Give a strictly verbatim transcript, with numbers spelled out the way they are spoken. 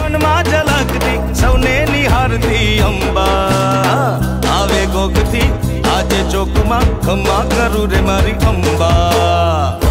મનમાં ઝલકતી સૌને નિહારતી અંબા આવે ગોગથી આજે ચોકમાં ખમા કરું રે મારી અંબા।